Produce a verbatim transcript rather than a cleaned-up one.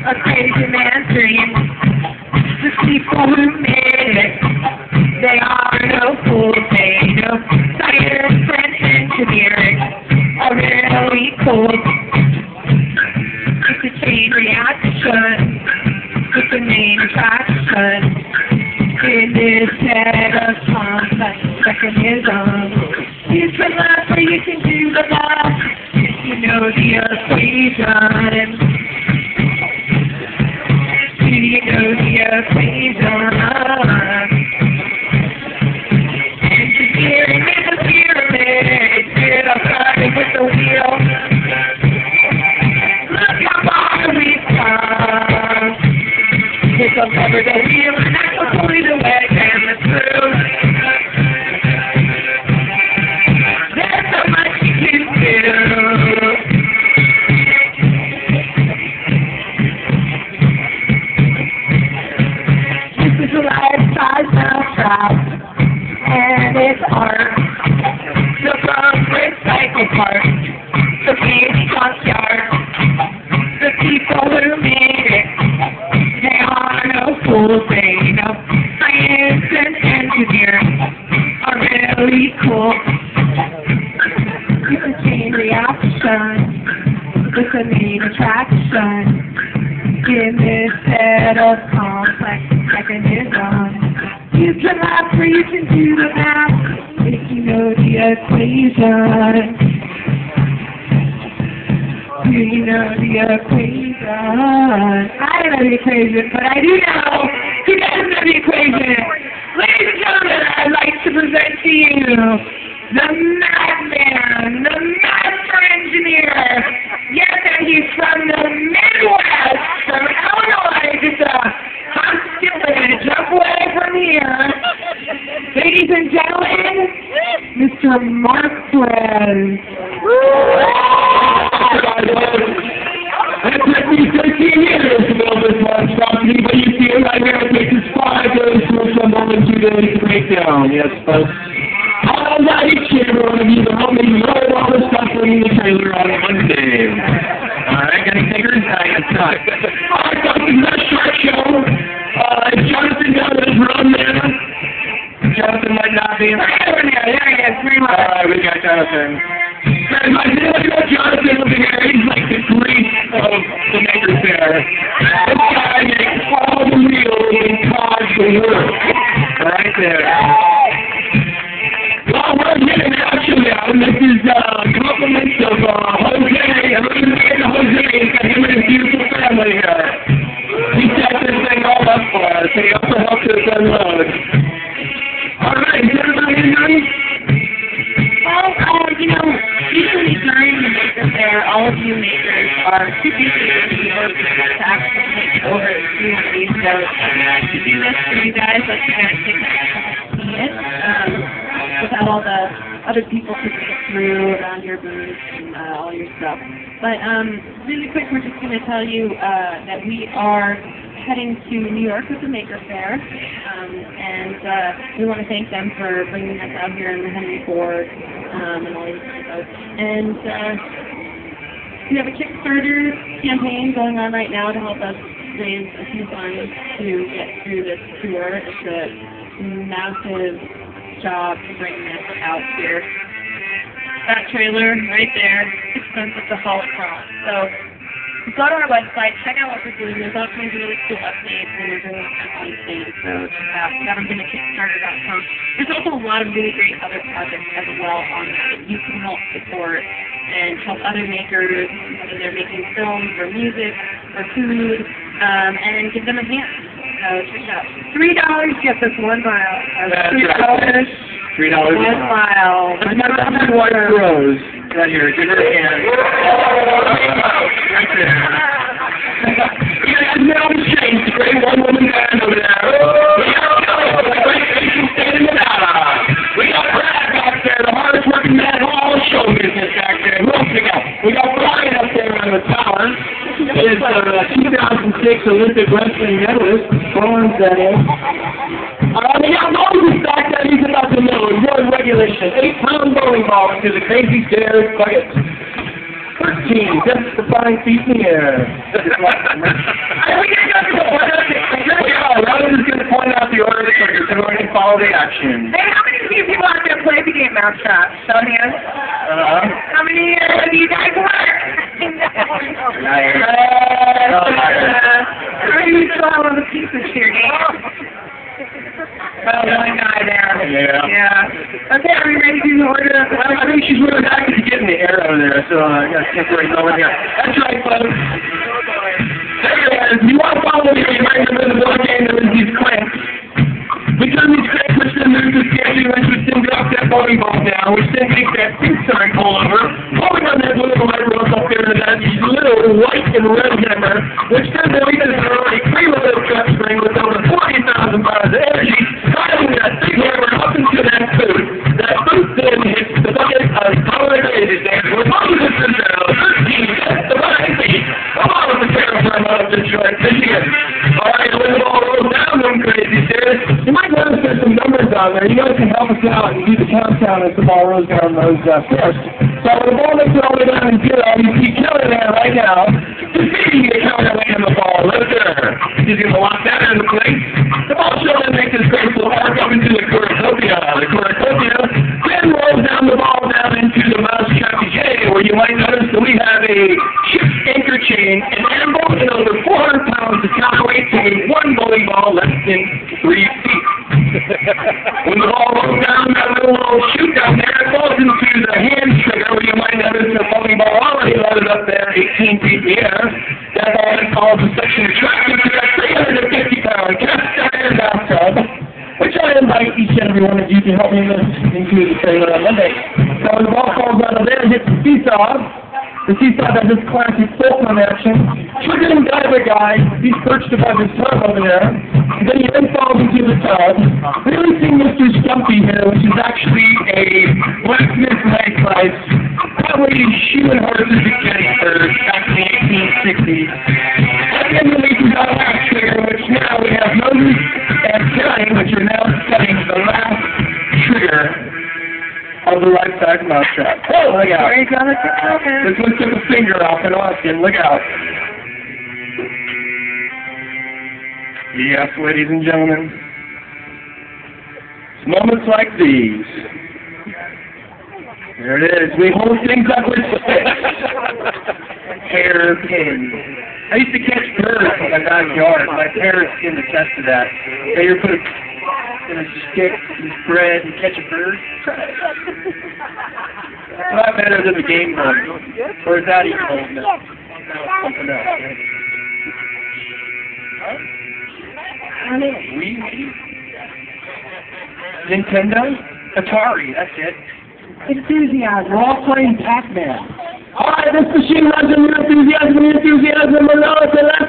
a crazy man's dream. The people who made it, they are no fools, they know science and engineering are really cool. It's a chain reaction, it's a main attraction in this set of complex mechanisms. You can laugh or you can do the math if you know the equation. Do you know the equation? Engineering is a pyramid, get up starting with the wheel. Look how far we've come. Pick up over the wheel and that's what's only the way and the truth. There's so much you can do. This is a life-size mousetrap, and it's art. The bug recycle part, the baby junkyard, the people who made it, they are no fools, they know science and engineering are really cool. It's a chain reaction, it's a main attraction in this set of complex mechanisms. You can laugh or you can do the math if you know the equation. Do you know the equation? I don't know the equation, but I do know who does know the equation. Ladies and gentlemen, I'd like to present to you the madman, the master engineer. Yes, and he's from the Midwest, from Illinois, just a hop, skip, and a jump away from here. Ladies and gentlemen, Mister Mark Perez. It took me thirteen years to build this monstrosity, but you see it right here. It takes us five days to assemble and two days to break down. Yes, folks. I'll invite each and every one of you to help me load all this stuff in the trailer on Monday. Alright, got any takers? I guess not. Alright, folks, this is a short show. Uh, is Jonathan down in his room there? Jonathan might not be in the room there. There he is. Alright, we got Jonathan. And my feeling about Jonathan over here, he's like the Greek of the Maker Faire. This guy makes all the wheels and cars to work. Right there. Well, we're getting action now, and this is uh, compliments of uh, Jose. Everyone's getting Jose. He's got him and his beautiful family here. He set this thing all up for us, and he also helped us unload. All right, is everybody in there? Well, uh, you know, usually during the Maker Faire, all of you makers are too busy with your to actually take it over to do one of these shows. To do this for you guys, let's kind of take a couple see it, um, without all the other people to get through around your booth and uh, all your stuff. But um, really quick, we're just going to tell you uh, that we are heading to New York with the Maker Faire, um, and uh, we want to thank them for bringing us out here in the Henry Ford um, and all these stuff. And uh, we have a Kickstarter campaign going on right now to help us raise a few funds to get through this tour. It's a massive job to bring this out here. That trailer right there, expensive to haul across. So go to our website, check out what we're doing. There's all kinds of really cool updates and we're doing these things. So check out haven't been at Kickstarter dot com. There's also a lot of really great other projects as well on there that you can help support and help other makers, whether they're making films or music or food, um, and give them a hand. So check it out. Three dollars gets us one mile. That's Three dollars. Three dollars One mile. That's my that's my wife Rose. Right here, give her a hand. Right there. You guys know the change. The great one woman band over there. We got Kelly, the great Asian state in Nevada. We got Brad back there, the hardest working man of all show business back there. Who else we got? We got Brian up there on the tower. Is uh, two thousand six Olympic wrestling medalist, bronze that is. Uh, we got Moses back there, he's about to know, enjoy regulation. Eight pound bowling ball into the crazy stairs bucket. thirteen, just the flying feet in the air. reaction. Hey, how many of you people out there play the game Mousetrap? Show hands. Uh-huh. How many uh, do you guys work? Liar. Uh, Oh, liar. How many of you still have all the pieces to your game? Oh, one guy there. Yeah. Yeah. Okay, are we ready to do the order of the Well, I think she's really back to getting the arrow there, so uh, I got to take right over here. That's right, folks. There it is. You want to follow me right in the board game, there is these clamps. We turn these clamps, which then move the sketching, which then drop that bowling ball down, which then makes that pink sign pull over. Pulling on that little white rope up there to that little white and red hammer, which then releases an already preloaded strap spring with over forty thousand pounds of energy, driving that big hammer up into that boot. That boot then hits the bucket of power crazy stands. We're talking to the now, thirteen, the five feet, along with the terraform out of Detroit, Michigan. Alright, when the ball rolls down them crazy stairs, you might notice there's some numbers on there. You guys can help us out and do the countdown as the ball rolls down those uh, stairs. So when the ball makes it all the way down to zero, you see Kelly there right now. Just see the Kelly land the ball right there. He's going to lock that into place. The ball should then make this great little arc up into the cornucopia. The cornucopia then rolls down the ball down into the Mousetrap J, where you might notice that we have a ship's anchor chain, an animal, and over four hundred pounds of counterweight to one bowling ball less than three feet. When the ball rolls down that little, little chute down there, it falls into the hand trigger, where you might notice the bowling ball already loaded up there, eighteen feet in the air. That ball then follows a section of track into that three hundred fifty pound cast iron bathtub, which I invite each and every one of you to help me lift into the trailer on Monday. So when the ball falls out of there and hits the seesaw, the seesaw does this classic fulcrum action, triggering diver guy, he's perched above his tub over there, and then he then falls into the tub, releasing Mister Stumpy here, which is actually a blacksmith knife price, probably shoeing horses against birds back in the eighteen sixties. And then releases our last trigger, which now we have Moses and Kelly, which are now setting the last trigger of the right side mousetrap. Oh, look out. This one took a finger off and Austin. Look out. Yes, ladies and gentlemen. It's moments like these. There it is. We hold things up with hairpins. I used to catch birds in my backyard. My parents can attest to that. They would put a in a stick and spread and catch a bird. It's a lot better than the game board. Or is that even old enough? No, something else. Huh? Wii? Nintendo? Atari, that's it. Enthusiasm. We're all playing Pac-Man. Alright, this machine runs in your enthusiasm and enthusiasm. And now it's the last